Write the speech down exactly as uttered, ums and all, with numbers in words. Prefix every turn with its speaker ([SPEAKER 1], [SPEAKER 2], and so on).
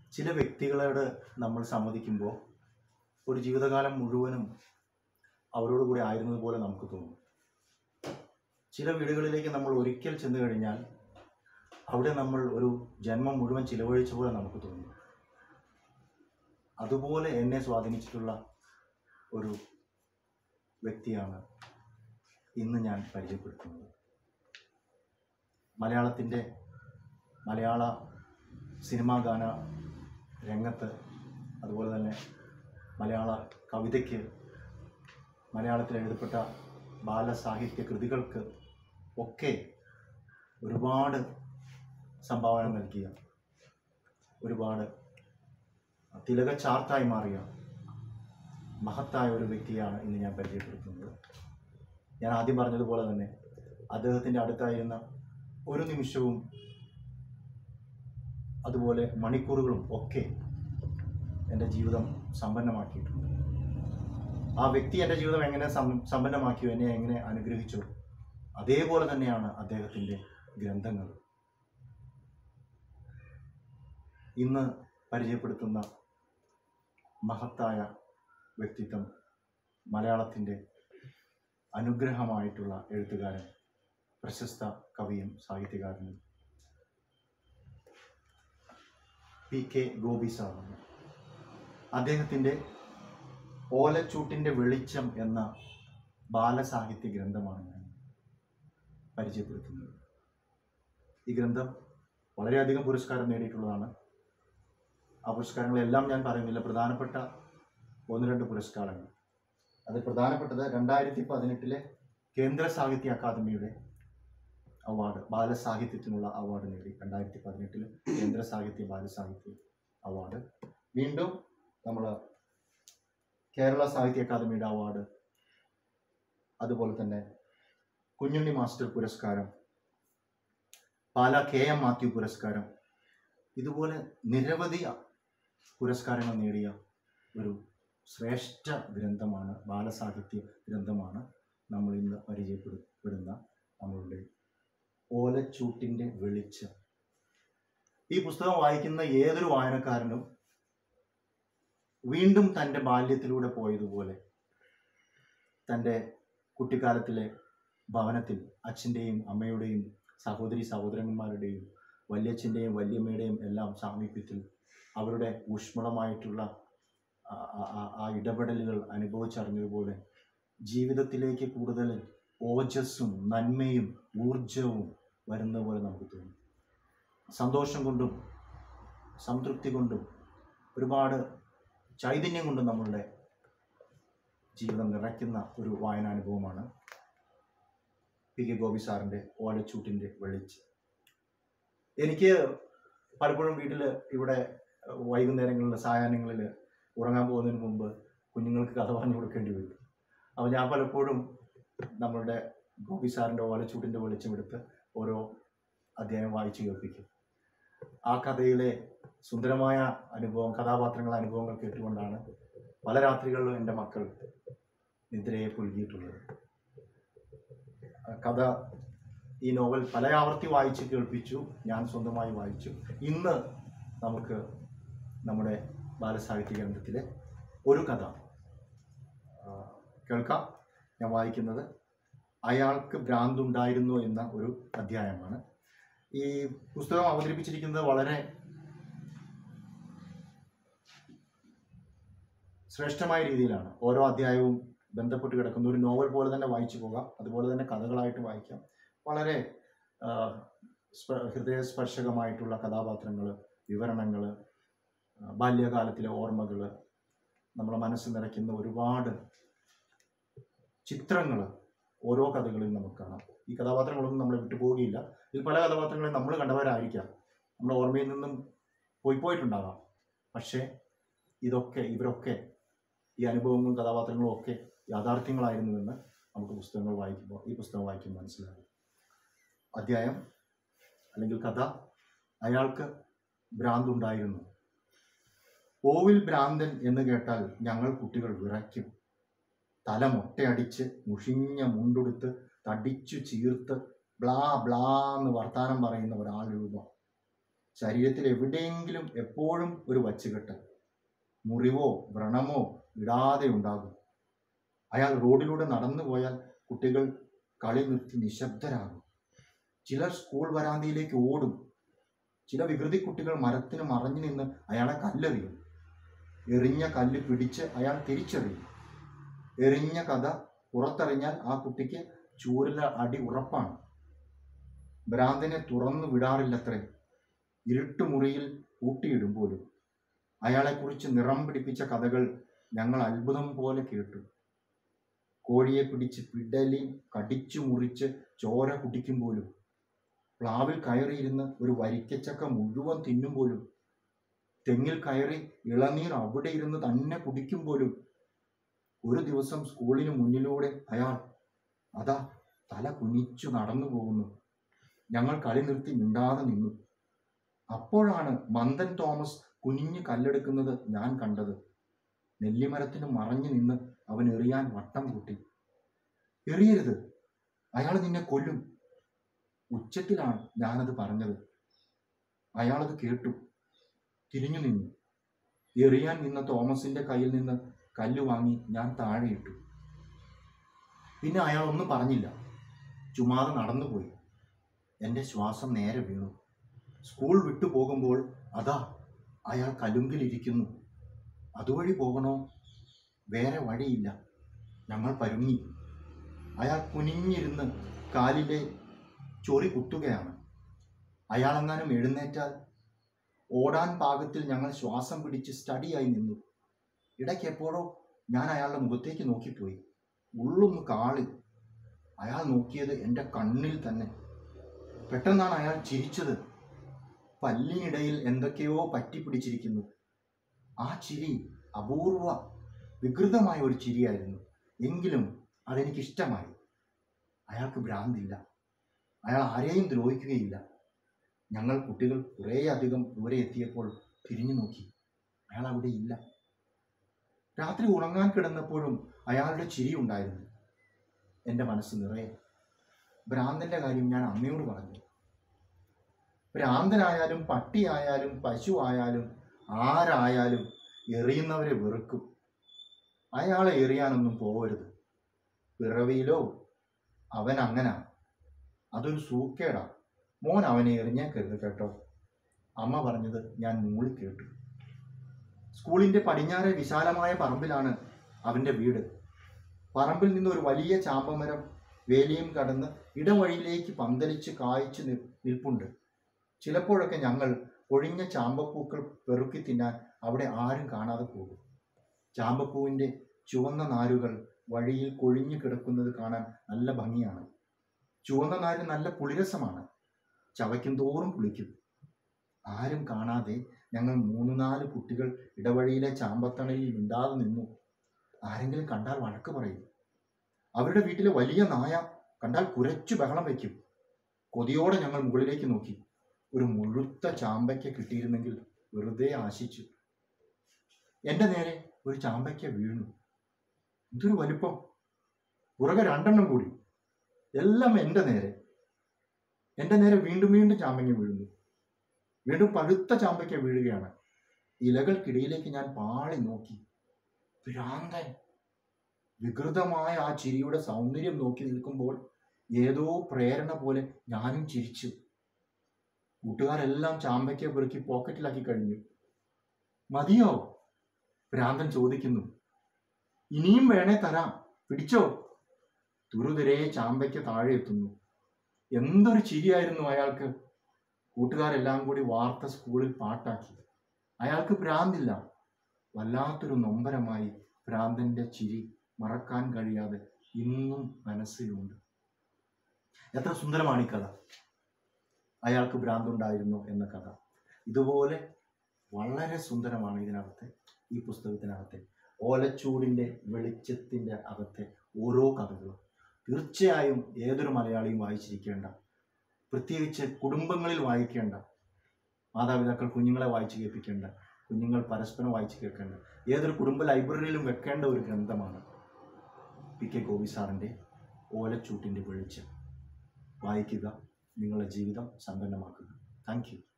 [SPEAKER 1] ചില വ്യക്തികളോട് നമ്മൾ സമ്മതിക്കുമ്പോൾ ഒരു ജീവിതകാലം മുഴുവനും അവരോട് കൂടി ആയിരുന്നതുപോലെ നമുക്ക് തോന്നും. ചില വീടുകളിലേക്ക് നമ്മൾ ഒരിക്കൽ ചെന്ന് കഴിഞ്ഞാൽ അവിടെ നമ്മൾ ഒരു ജന്മം മുഴുവൻ ചിലവഴിച്ച പോലെ നമുക്ക് തോന്നും. അതുപോലെ എന്നെ സ്വാധീനിച്ചിട്ടുള്ള ഒരു വ്യക്തിയാണ് ഇന്ന് ഞാൻ പരിചയപ്പെടുത്തുന്നത്. മലയാളത്തിൻ്റെ മലയാള സിനിമാ ഗാന രംഗത്ത്, അതുപോലെ തന്നെ മലയാള കവിതയ്ക്ക്, മലയാളത്തിൽ എഴുതപ്പെട്ട ബാലസാഹിത്യ കൃതികൾക്ക് ഒക്കെ ഒരുപാട് സംഭാവന നൽകിയ, ഒരുപാട് തിലകച്ചാർത്തായി മാറിയ മഹത്തായ ഒരു വ്യക്തിയാണ് ഇന്ന് ഞാൻ പരിചയപ്പെടുത്തുന്നത്. ഞാൻ ആദ്യം പറഞ്ഞതുപോലെ തന്നെ അദ്ദേഹത്തിൻ്റെ അടുത്തായിരുന്ന ഒരു നിമിഷവും അതുപോലെ മണിക്കൂറുകളും ഒക്കെ എൻ്റെ ജീവിതം സമ്പന്നമാക്കിയിട്ടുണ്ട്. ആ വ്യക്തി എൻ്റെ ജീവിതം എങ്ങനെ സമ്പന്നമാക്കിയോ, എന്നെ എങ്ങനെ അനുഗ്രഹിച്ചോ, അതേപോലെ തന്നെയാണ് അദ്ദേഹത്തിൻ്റെ ഗ്രന്ഥങ്ങൾ. ഇന്ന് പരിചയപ്പെടുത്തുന്ന മഹത്തായ വ്യക്തിത്വം മലയാളത്തിൻ്റെ അനുഗ്രഹമായിട്ടുള്ള എഴുത്തുകാരൻ, പ്രശസ്ത കവിയും സാഹിത്യകാരനും പി കെ ഗോപി സാറാണ്. അദ്ദേഹത്തിൻ്റെ ഓലച്ചൂട്ടിൻ്റെ വെളിച്ചം എന്ന ബാലസാഹിത്യ ഗ്രന്ഥമാണ് ഞാൻ പരിചയപ്പെടുത്തുന്നത്. ഈ ഗ്രന്ഥം വളരെയധികം പുരസ്കാരം നേടിയിട്ടുള്ളതാണ്. ആ പുരസ്കാരങ്ങളെല്ലാം ഞാൻ പറയുന്നില്ല, പ്രധാനപ്പെട്ട ഒന്ന് രണ്ട് പുരസ്കാരങ്ങൾ. അത് പ്രധാനപ്പെട്ടത് രണ്ടായിരത്തി പതിനെട്ടിലെ കേന്ദ്ര സാഹിത്യ അക്കാദമിയുടെ അവാർഡ്, ബാലസാഹിത്യത്തിനുള്ള അവാർഡ് നേടി. രണ്ടായിരത്തി പതിനെട്ടിൽ കേന്ദ്ര സാഹിത്യ ബാലസാഹിത്യ അവാർഡ്. വീണ്ടും നമ്മൾ കേരള സാഹിത്യ അക്കാദമിയുടെ അവാർഡ്, അതുപോലെ തന്നെ കുഞ്ഞുണ്ണി മാസ്റ്റർ പുരസ്കാരം, പാലാ കെ എം മാത്യു പുരസ്കാരം, ഇതുപോലെ നിരവധി പുരസ്കാരങ്ങൾ നേടിയ ഒരു ശ്രേഷ്ഠ ഗ്രന്ഥമാണ്, ബാലസാഹിത്യ ഗ്രന്ഥമാണ് നമ്മൾ ഇന്ന് പരിചയപ്പെടുന്ന നമ്മളുടെ ഓലച്ചൂട്ടിൻ്റെ വെളിച്ചം. ഈ പുസ്തകം വായിക്കുന്ന ഏതൊരു വായനക്കാരനും വീണ്ടും തൻ്റെ ബാല്യത്തിലൂടെ പോയതുപോലെ തൻ്റെ കുട്ടിക്കാലത്തിലെ ഭവനത്തിൽ അച്ഛൻ്റെയും അമ്മയുടെയും സഹോദരി സഹോദരന്മാരുടെയും വല്യച്ഛൻ്റെയും വല്യമ്മയുടെയും എല്ലാം സാമീപ്യത്തിൽ അവരുടെ ഊഷ്മളമായിട്ടുള്ള ആ ഇടപെടലുകൾ അനുഭവിച്ചറിഞ്ഞതുപോലെ ജീവിതത്തിലേക്ക് കൂടുതൽ ഓജസ്സും നന്മയും ഊർജവും വരുന്ന പോലെ നമുക്ക് തോന്നും. സന്തോഷം കൊണ്ടും സംതൃപ്തി കൊണ്ടും ഒരുപാട് ചൈതന്യം കൊണ്ടും നമ്മളുടെ ജീവിതം നിറയ്ക്കുന്ന ഒരു വായനാനുഭവമാണ് പി കെ ഗോപി സാറിൻ്റെ ഓലച്ചൂട്ടിൻ്റെ വെളിച്ചം. എനിക്ക് പലപ്പോഴും വീട്ടിൽ ഇവിടെ വൈകുന്നേരങ്ങളിൽ സായാഹ്നങ്ങളിൽ ഉറങ്ങാൻ പോകുന്നതിന് മുമ്പ് കുഞ്ഞുങ്ങൾക്ക് കഥ പറഞ്ഞു കൊടുക്കേണ്ടി വരും. അപ്പോൾ ഞാൻ പലപ്പോഴും നമ്മളുടെ ഗോപി സാറിൻ്റെ ഓലച്ചൂട്ടിൻ്റെ വെളിച്ചമെടുത്ത് ഓരോ അധ്യായം വായിച്ചു കേൾപ്പിക്കും. ആ കഥയിലെ സുന്ദരമായ അനുഭവം, കഥാപാത്രങ്ങളുടെ അനുഭവങ്ങൾ കേട്ടുകൊണ്ടാണ് പല രാത്രികളിലും എൻ്റെ മക്കൾ നിദ്രയെ പുൽകിയിട്ടുള്ളത്. കഥ, ഈ നോവൽ പല ആവർത്തി വായിച്ച് കേൾപ്പിച്ചു, ഞാൻ സ്വന്തമായി വായിച്ചു. ഇന്ന് നമുക്ക് നമ്മുടെ ബാലസാഹിത്യ ഗ്രന്ഥത്തിലെ ഒരു കഥ കേൾക്കാം. ഞാൻ വായിക്കുന്നത് അയാൾക്ക് ഭ്രാന്തുണ്ടായിരുന്നു എന്ന ഒരു അധ്യായമാണ്. ഈ പുസ്തകം അവതരിപ്പിച്ചിരിക്കുന്നത് വളരെ ശ്രേഷ്ഠമായ രീതിയിലാണ്. ഓരോ അധ്യായവും ബന്ധപ്പെട്ട് കിടക്കുന്ന ഒരു നോവൽ പോലെ തന്നെ വായിച്ചു പോകാം, അതുപോലെ തന്നെ കഥകളായിട്ട് വായിക്കാം. വളരെ ഹൃദയസ്പർശകമായിട്ടുള്ള കഥാപാത്രങ്ങൾ, വിവരണങ്ങൾ, ബാല്യകാലത്തിലെ ഓർമ്മകൾ, നമ്മളെ മനസ്സ് നിറയ്ക്കുന്ന ഒരുപാട് ചിത്രങ്ങൾ ഓരോ കഥകളിലും നമുക്ക് കാണാം. ഈ കഥാപാത്രങ്ങളൊന്നും നമ്മളെ വിട്ടുപോവുകയില്ല. ഇതിൽ പല കഥാപാത്രങ്ങളെ നമ്മൾ കണ്ടവരായിരിക്കാം, നമ്മുടെ ഓർമ്മയിൽ നിന്നും പോയി പോയിട്ടുണ്ടാകാം. പക്ഷേ ഇതൊക്കെ ഇവരൊക്കെ ഈ അനുഭവങ്ങളും കഥാപാത്രങ്ങളും ഒക്കെ യാഥാർത്ഥ്യങ്ങളായിരുന്നുവെന്ന് നമുക്ക് പുസ്തകങ്ങൾ വായിക്കുമ്പോൾ ഈ പുസ്തകം വായിക്കുമ്പോൾ മനസ്സിലാകും. അധ്യായം അല്ലെങ്കിൽ കഥ, അയാൾക്ക് ഭ്രാന്തുണ്ടായിരുന്നു. ഓവിൽ ഭ്രാന്തൻ എന്ന് കേട്ടാൽ ഞങ്ങൾ കുട്ടികൾ വിറയ്ക്കും. തല മൊട്ടയടിച്ച് മുഷിഞ്ഞ മുണ്ടെടുത്ത് തടിച്ചു ചീർത്ത് ബ്ലാ ബ്ലാ എന്ന് വർത്താനം പറയുന്ന ഒരാൾ രൂപം. ശരീരത്തിൽ എവിടെയെങ്കിലും എപ്പോഴും ഒരു വച്ചുകെട്ട്, മുറിവോ വ്രണമോ ഇടാതെ ഉണ്ടാകും. അയാൾ റോഡിലൂടെ നടന്നു പോയാൽ കുട്ടികൾ കളി നിർത്തി നിശബ്ദരാകും. ചിലർ സ്കൂൾ വരാന്തയിലേക്ക് ഓടും. ചില വികൃതി കുട്ടികൾ മരത്തിന് മറഞ്ഞു നിന്ന് അയാളെ കല്ലെറിയും. എറിഞ്ഞ കല്ല് പിടിച്ച് അയാൾ തിരിച്ചെറിയും. എറിഞ്ഞ കഥ പുറത്തെറിഞ്ഞാൽ ആ കുട്ടിക്ക് ചൂരല അടി ഉറപ്പാണ്. ഭ്രാന്തനെ തുറന്നു വിടാറില്ലത്രേ. ഇരുട്ടുമുറിയിൽ പൂട്ടിയിടും പോലും. അയാളെക്കുറിച്ച് നിറം പിടിപ്പിച്ച കഥകൾ ഞങ്ങൾ അത്ഭുതം പോലെ കേട്ടു. കോഴിയെ പിടിച്ച് പിടലി കടിച്ചു മുറിച്ച് ചോര കുടിക്കും പോലും. പ്ലാവിൽ കയറിയിരുന്ന് ഒരു വരിക്കച്ചക്ക മുഴുവൻ തിന്നും പോലും. തെങ്ങിൽ കയറി ഇളനീർ അവിടെ ഇരുന്ന് തന്നെ കുടിക്കും പോലും. ഒരു ദിവസം സ്കൂളിന് മുന്നിലൂടെ അയാൾ അതാ തല കുനിച്ചു നടന്നു പോകുന്നു. ഞങ്ങൾ കളി നിർത്തി മിണ്ടാതെ നിന്നു. അപ്പോഴാണ് മന്ദൻ തോമസ് കുനിഞ്ഞ് കല്ലെടുക്കുന്നത് ഞാൻ കണ്ടത്. നെല്ലിമരത്തിന് മറഞ്ഞു നിന്ന് അവൻ എറിയാൻ വട്ടം കൂട്ടി. എറിയരുത്, അയാൾ നിന്നെ കൊല്ലും. ഉച്ചത്തിലാണ് ഞാനത് പറഞ്ഞത്. അയാളത് കേട്ടു, തിരിഞ്ഞു നിന്നു. എറിയാൻ നിന്ന തോമസിന്റെ കയ്യിൽ നിന്ന് കല്ല് വാങ്ങി ഞാൻ താഴെയിട്ടു. പിന്നെ അയാൾ ഒന്നും പറഞ്ഞില്ല, ചുമ്മാതെ നടന്നുപോയി. എൻ്റെ ശ്വാസം നേരെ വീണു. സ്കൂൾ വിട്ടു പോകുമ്പോൾ അതാ അയാൾ കലുങ്കിലിരിക്കുന്നു. അതുവഴി പോകണോ? വേറെ വഴിയില്ല. ഞങ്ങൾ പരുങ്ങി. അയാൾ കുനിഞ്ഞിരുന്ന് കാലിലെ ചൊറി കുത്തുകയാണ്. അയാളെങ്ങാനും എഴുന്നേറ്റാൽ ഓടാൻ പാകത്തിൽ ഞങ്ങൾ ശ്വാസം പിടിച്ച് സ്റ്റഡിയായി നിന്നു. ഇടയ്ക്ക് എപ്പോഴോ ഞാൻ അയാളുടെ മുഖത്തേക്ക് നോക്കിപ്പോയി. ഉള്ളൊന്ന് കാളി. അയാൾ നോക്കിയത് എൻ്റെ കണ്ണിൽ തന്നെ. പെട്ടെന്നാണ് അയാൾ ചിരിച്ചത്. പല്ലിനിടയിൽ എന്തൊക്കെയോ പറ്റിപ്പിടിച്ചിരിക്കുന്നു. ആ ചിരി അപൂർവ വികൃതമായ ഒരു ചിരിയായിരുന്നു. എങ്കിലും അതെനിക്കിഷ്ടമായി. അയാൾക്ക് ഭ്രാന്തില്ല. അയാൾ ആരെയും ദ്രോഹിക്കുകയില്ല. ഞങ്ങൾ കുട്ടികൾ കുറേയധികം ദൂരെ എത്തിയപ്പോൾ തിരിഞ്ഞു നോക്കി. അയാൾ അവിടെ ഇല്ല. രാത്രി ഉറങ്ങാൻ കിടന്നപ്പോഴും അയാളുടെ ചിരി ഉണ്ടായിരുന്നു. എൻ്റെ മനസ്സ് നിറയെ. ഭ്രാന്തൻ്റെ കാര്യം ഞാൻ അമ്മയോട് പറഞ്ഞു. ഭ്രാന്തനായാലും പട്ടിയായാലും പശു ആയാലും ആരായാലും എറിയുന്നവരെ വെറുക്കും. അയാളെ എറിയാനൊന്നും പോകരുത്. പിറവിയിലോ അവൻ അങ്ങനാ. അതൊരു സൂക്കേടാ. മോൻ അവനെ എറിഞ്ഞേക്കരുത് കേട്ടോ. അമ്മ പറഞ്ഞത് ഞാൻ മൂളി കേട്ടു. സ്കൂളിൻ്റെ പടിഞ്ഞാറെ വിശാലമായ പറമ്പിലാണ് അവൻ്റെ വീട്. പറമ്പിൽ നിന്ന് ഒരു വലിയ ചാമ്പമരം വേലിയും കടന്ന് ഇടവഴിയിലേക്ക് പന്തലിച്ച് കായ്ച്ചു നിൽപ്പുണ്ട്. ചിലപ്പോഴൊക്കെ ഞങ്ങൾ ഒഴിഞ്ഞ ചാമ്പപ്പൂക്കൾ പെറുക്കി തിന്നാൻ അവിടെ ആരും കാണാതെ പോകും. ചാമ്പപ്പൂവിൻ്റെ ചുവന്ന നാരുകൾ വഴിയിൽ കൊഴിഞ്ഞു കിടക്കുന്നത് കാണാൻ നല്ല ഭംഗിയാണ്. ചുവന്ന നാര് നല്ല പുളിരസമാണ്. ചവയ്ക്കും തോറും പുളിക്കും. ആരും കാണാതെ ഞങ്ങൾ മൂന്ന് നാല് കുട്ടികൾ ഇടവഴിയിലെ ചാമ്പത്തണലിൽ മിണ്ടാതെ നിന്നു. ആരെങ്കിലും കണ്ടാൽ വഴക്ക് പറയും. അവരുടെ വീട്ടിലെ വലിയ നായ കണ്ടാൽ കുരച്ചു ബഹളം വയ്ക്കും. കൊതിയോടെ ഞങ്ങൾ മുകളിലേക്ക് നോക്കി. ഒരു മുഴുത്ത ചാമ്പയ്ക്ക കിട്ടിയിരുന്നെങ്കിൽ വെറുതെ ആശിച്ചു. എൻ്റെ നേരെ ഒരു ചാമ്പയ്ക്ക വീണു. എന്തൊരു വലിപ്പം! പുറകെ രണ്ടെണ്ണം കൂടി. എല്ലാം എൻ്റെ നേരെ. എൻ്റെ നേരെ വീണ്ടും വീണ്ടും ചാമ്പയ്ക്ക വീഴുന്നു. വീണ്ടും പഴുത്ത ചാമ്പയ്ക്ക വീഴുകയാണ്. ഇലകൾക്കിടയിലേക്ക് ഞാൻ പാളി നോക്കി. ഭ്രാന്തൻ! വികൃതമായ ആ ചിരിയുടെ സൗന്ദര്യം നോക്കി നിൽക്കുമ്പോൾ ഏതോ പ്രേരണ പോലെ ഞാനും ചിരിച്ചു. കൂട്ടുകാരെല്ലാം ചാമ്പയ്ക്ക പെറുക്കി പോക്കറ്റിലാക്കി കഴിഞ്ഞു. മതിയോ? ഭ്രാന്തൻ ചോദിക്കുന്നു. ഇനിയും വേണേ തരാം, പിടിച്ചോ. തുരുതിരെ ചാമ്പയ്ക്ക താഴെ എത്തുന്നു. എന്തൊരു ചിരിയായിരുന്നു അയാൾക്ക്. കൂട്ടുകാരെല്ലാം കൂടി വാർത്ത സ്കൂളിൽ പാട്ടാക്കി. അയാൾക്ക് ഭ്രാന്തില്ല. വല്ലാത്തൊരു നൊമ്പരമായി ഭ്രാന്തന്റെ ചിരി മറക്കാൻ കഴിയാതെ ഇന്നും മനസ്സിലുണ്ട്. എത്ര സുന്ദരമാണ് ഈ കഥ. അയാൾക്ക് ഭ്രാന്തുണ്ടായിരുന്നു എന്ന കഥ. ഇതുപോലെ വളരെ സുന്ദരമാണ് ഇതിനകത്തെ, ഈ പുസ്തകത്തിനകത്തെ ഓലച്ചൂടിൻ്റെ വെളിച്ചത്തിൻ്റെ അകത്തെ ഓരോ കഥകളും. തീർച്ചയായും ഏതൊരു മലയാളിയും വായിച്ചിരിക്കേണ്ട, പ്രത്യേകിച്ച് കുടുംബങ്ങളിൽ വായിക്കേണ്ട, മാതാപിതാക്കൾ കുഞ്ഞുങ്ങളെ വായിച്ചു കേൾപ്പിക്കേണ്ട, കുഞ്ഞുങ്ങൾ പരസ്പരം വായിച്ചു കേൾക്കേണ്ട, ഏതൊരു കുടുംബ ലൈബ്രറിയിലും വെക്കേണ്ട ഒരു ഗ്രന്ഥമാണ് പി കെ ഗോപി സാറിൻ്റെ ഓലച്ചൂട്ടിൻ്റെ വെളിച്ചം. വായിക്കുക, നിങ്ങളുടെ ജീവിതം സമ്പന്നമാക്കുക. Thank you.